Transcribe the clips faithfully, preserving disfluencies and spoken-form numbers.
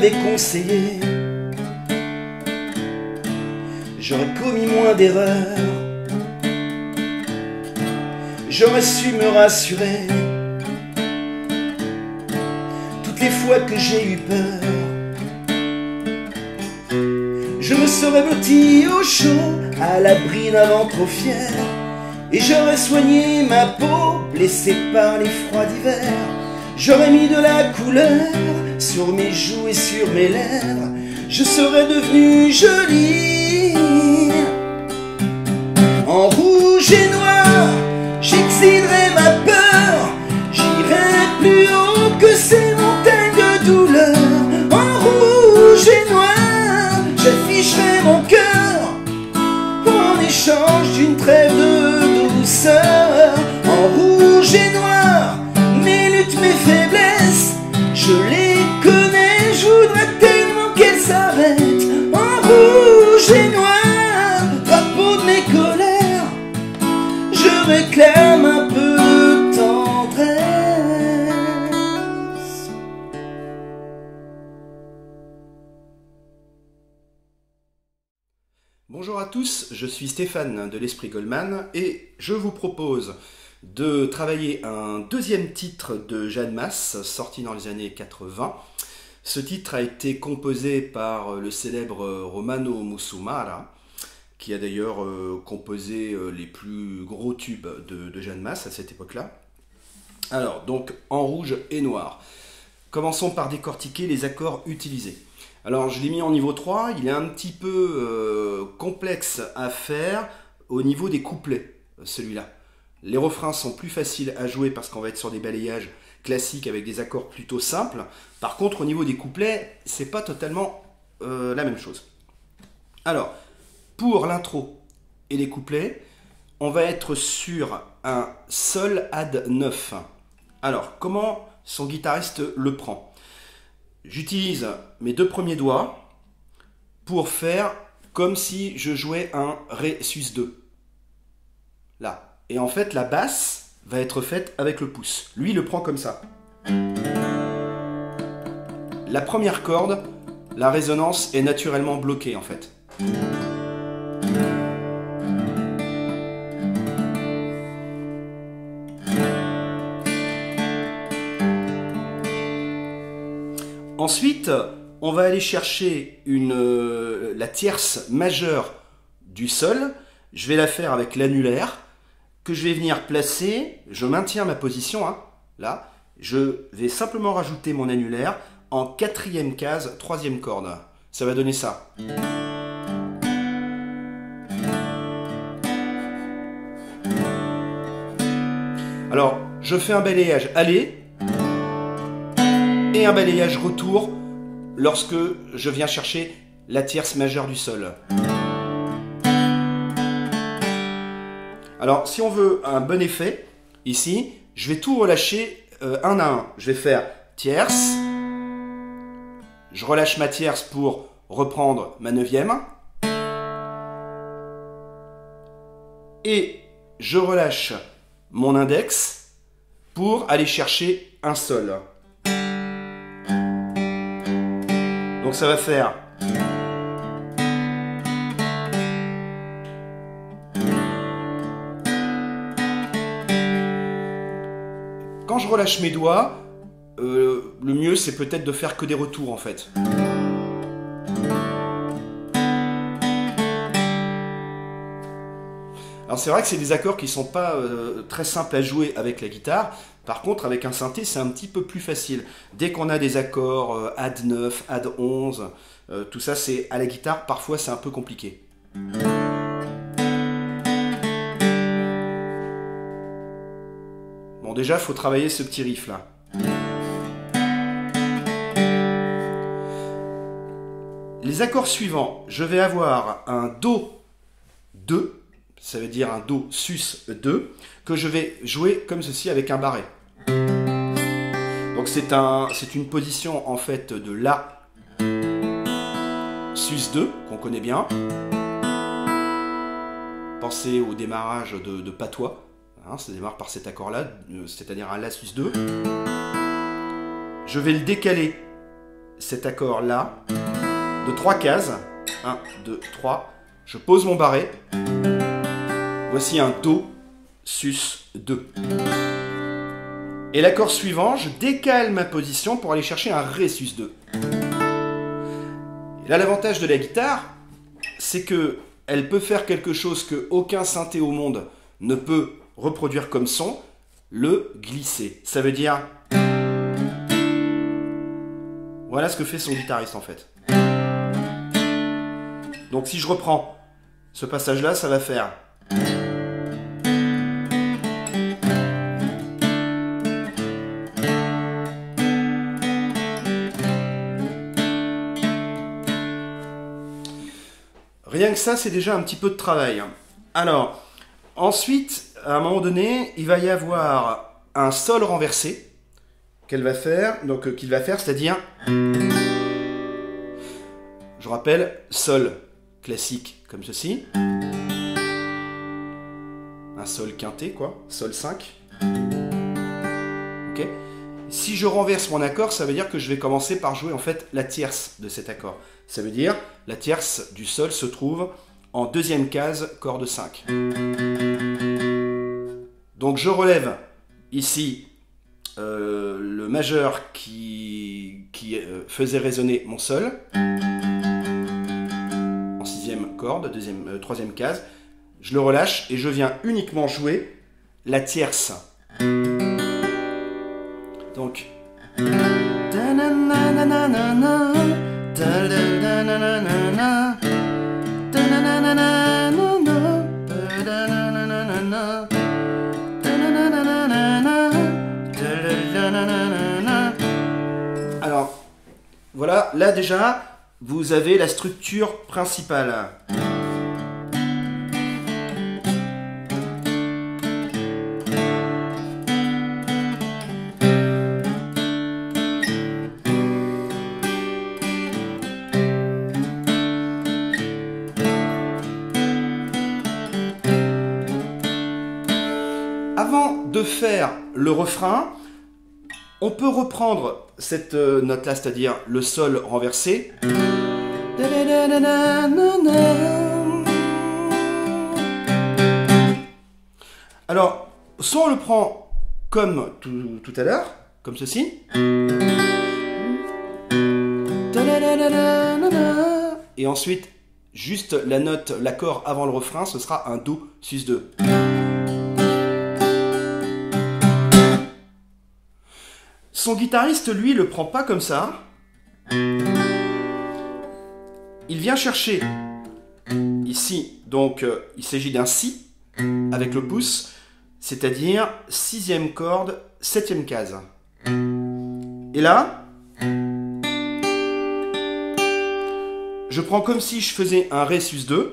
m'avait conseillé, j'aurais commis moins d'erreurs, j'aurais su me rassurer toutes les fois que j'ai eu peur. Je me serais blotti au chaud, à l'abri d'un vent trop fier, et j'aurais soigné ma peau, blessée par les froids d'hiver. J'aurais mis de la couleur sur mes joues et sur mes lèvres, je serais devenu jolie. En rouge et noir, j'exilerai ma peur, j'irai plus haut que ces montagnes de douleur. En rouge et noir, j'afficherai mon cœur en échange d'une trêve de douceur. En rouge et noir, mes luttes, mes faiblesses, je les connais, je voudrais tellement qu'elles s'arrêtent. En rouge et noir, drapeau de mes colères, je réclame un peu de tendresse. Bonjour à tous, je suis Stéphane de l'Esprit Goldman et je vous propose de travailler un deuxième titre de Jeanne Mas, sorti dans les années quatre-vingts. Ce titre a été composé par le célèbre Romano Musumara, qui a d'ailleurs euh, composé euh, les plus gros tubes de, de Jeanne Mas à cette époque-là. Alors, donc, en rouge et noir. Commençons par décortiquer les accords utilisés. Alors, je l'ai mis en niveau trois, il est un petit peu euh, complexe à faire au niveau des couplets, celui-là. Les refrains sont plus faciles à jouer parce qu'on va être sur des balayages classiques avec des accords plutôt simples. Par contre, au niveau des couplets, c'est pas totalement euh, la même chose. Alors, pour l'intro et les couplets, on va être sur un sol add neuf. Alors, comment son guitariste le prend? J'utilise mes deux premiers doigts pour faire comme si je jouais un Ré sus deux. Là. Et en fait, la basse va être faite avec le pouce. Lui, il le prend comme ça. La première corde, la résonance est naturellement bloquée en fait. Ensuite, on va aller chercher une, euh, la tierce majeure du sol. Je vais la faire avec l'annulaire, que je vais venir placer. Je maintiens ma position, hein, là. Je vais simplement rajouter mon annulaire en quatrième case, troisième corde. Ça va donner ça. Alors, je fais un balayage aller et un balayage retour lorsque je viens chercher la tierce majeure du sol. Alors, si on veut un bon effet, ici, je vais tout relâcher euh, un à un. Je vais faire tierce, je relâche ma tierce pour reprendre ma neuvième, et je relâche mon index pour aller chercher un sol. Donc ça va faire quand je relâche mes doigts, euh, le mieux c'est peut-être de faire que des retours en fait. Alors c'est vrai que c'est des accords qui ne sont pas euh, très simples à jouer avec la guitare. Par contre, avec un synthé, c'est un petit peu plus facile. Dès qu'on a des accords euh, add neuf, add onze, euh, tout ça, c'est à la guitare, parfois c'est un peu compliqué. Bon, déjà, il faut travailler ce petit riff là. Les accords suivants, je vais avoir un Do deux, ça veut dire un Do sus deux, que je vais jouer comme ceci avec un barré. Donc c'est un, c'est une position en fait de La sus deux, qu'on connaît bien. Pensez au démarrage de, de patois, hein, ça démarre par cet accord-là, c'est-à-dire un La sus deux. Je vais le décaler cet accord-là de trois cases. un, deux, trois. Je pose mon barré. Voici un Do, Sus, deux. Et l'accord suivant, je décale ma position pour aller chercher un Ré sus deux. Et là, l'avantage de la guitare, c'est que elle peut faire quelque chose que aucun synthé au monde ne peut reproduire comme son, le glisser. Ça veut dire... Voilà ce que fait son guitariste en fait. Donc si je reprends ce passage-là, ça va faire... Rien que ça, c'est déjà un petit peu de travail. Alors, ensuite, à un moment donné, il va y avoir un sol renversé qu'elle va faire, donc euh, qu'il va faire, c'est-à-dire, je rappelle, sol classique comme ceci, un sol quinté, quoi, sol cinq. Ok. Si je renverse mon accord, ça veut dire que je vais commencer par jouer en fait la tierce de cet accord. Ça veut dire la tierce du sol se trouve en deuxième case, corde cinq. Donc je relève ici euh, le majeur qui, qui euh, faisait résonner mon sol en sixième corde, deuxième, euh, troisième case. Je le relâche et je viens uniquement jouer la tierce. Donc... Alors, voilà, là déjà, vous avez la structure principale. Avant de faire le refrain, on peut reprendre cette euh, note-là, c'est-à-dire le sol renversé. Alors, soit on le prend comme tout, tout à l'heure, comme ceci. Et ensuite, juste la note, l'accord avant le refrain, ce sera un Do sus deux. Son guitariste, lui, le prend pas comme ça. Il vient chercher ici, donc euh, il s'agit d'un Si avec le pouce, c'est-à-dire sixième corde, septième case. Et là, je prends comme si je faisais un Ré sus deux,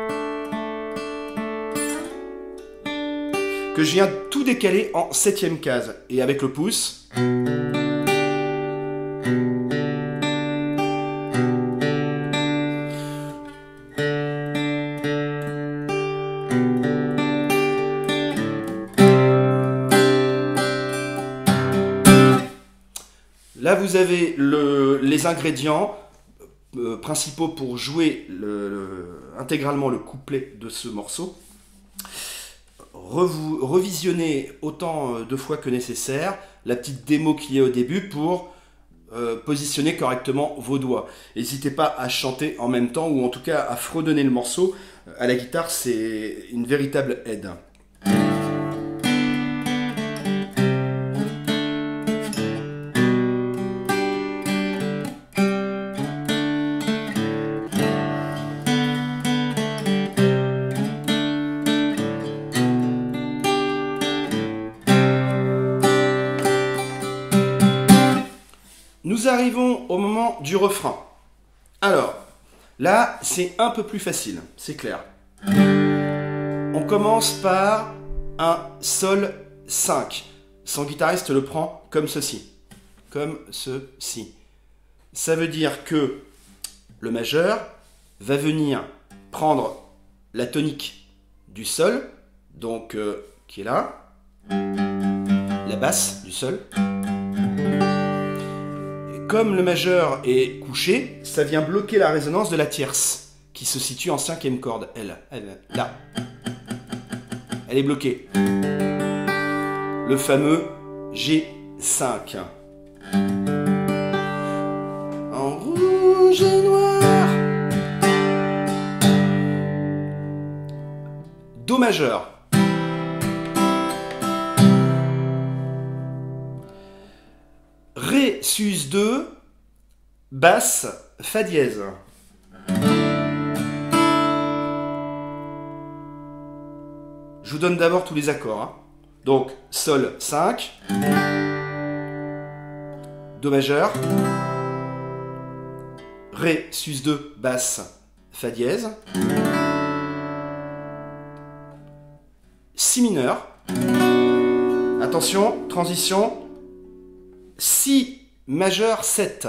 que je viens tout décaler en septième case. Et avec le pouce... Là, vous avez le, les ingrédients euh, principaux pour jouer le, le, intégralement le couplet de ce morceau. Revu, revisionnez autant de fois que nécessaire la petite démo qu'il y a au début pour euh, positionner correctement vos doigts. N'hésitez pas à chanter en même temps ou en tout cas à fredonner le morceau. À la guitare, c'est une véritable aide. Nous arrivons au moment du refrain. Alors, là, c'est un peu plus facile, c'est clair. On commence par un Sol cinq. Son guitariste le prend comme ceci. Comme ceci. Ça veut dire que le majeur va venir prendre la tonique du Sol, donc euh, qui est là, la basse du Sol. comme le majeur est couché, ça vient bloquer la résonance de la tierce, qui se situe en cinquième corde, elle, elle, là. Elle est bloquée. Le fameux G cinq. En rouge et noir. Do majeur. Ré sus deux, basse, fa dièse. Je vous donne d'abord tous les accords. Hein. Donc, Sol cinq, Do majeur, Ré sus deux, basse, fa dièse, Si mineur, attention, transition, Si majeur sept.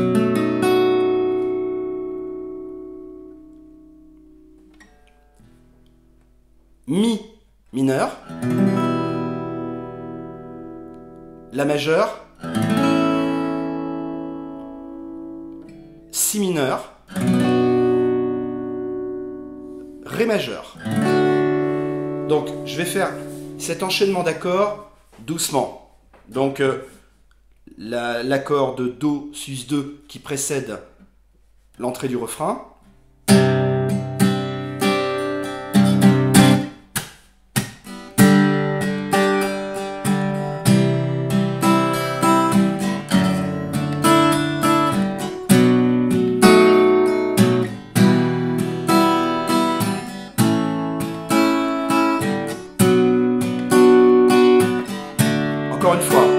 Mi mineur. La majeure. Si mineur. Ré majeur. Donc je vais faire cet enchaînement d'accords doucement. Donc euh, l'accord de Do sus deux qui précède l'entrée du refrain. Encore une fois.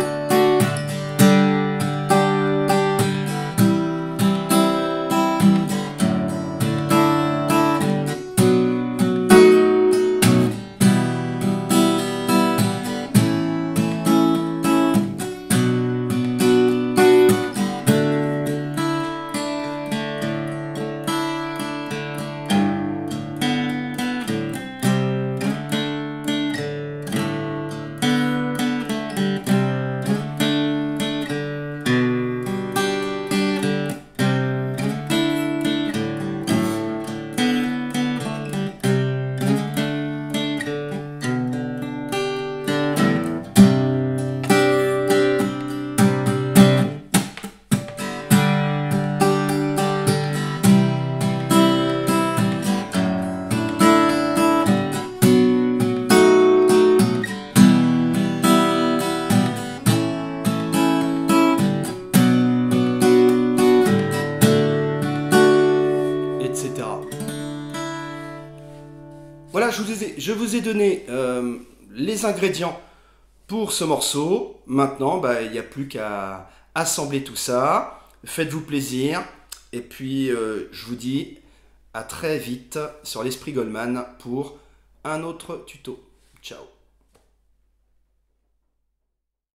Voilà, je vous ai, je vous ai donné euh, les ingrédients pour ce morceau. Maintenant, bah, il n'y a plus qu'à assembler tout ça. Faites-vous plaisir. Et puis, euh, je vous dis à très vite sur l'Esprit Goldman pour un autre tuto. Ciao.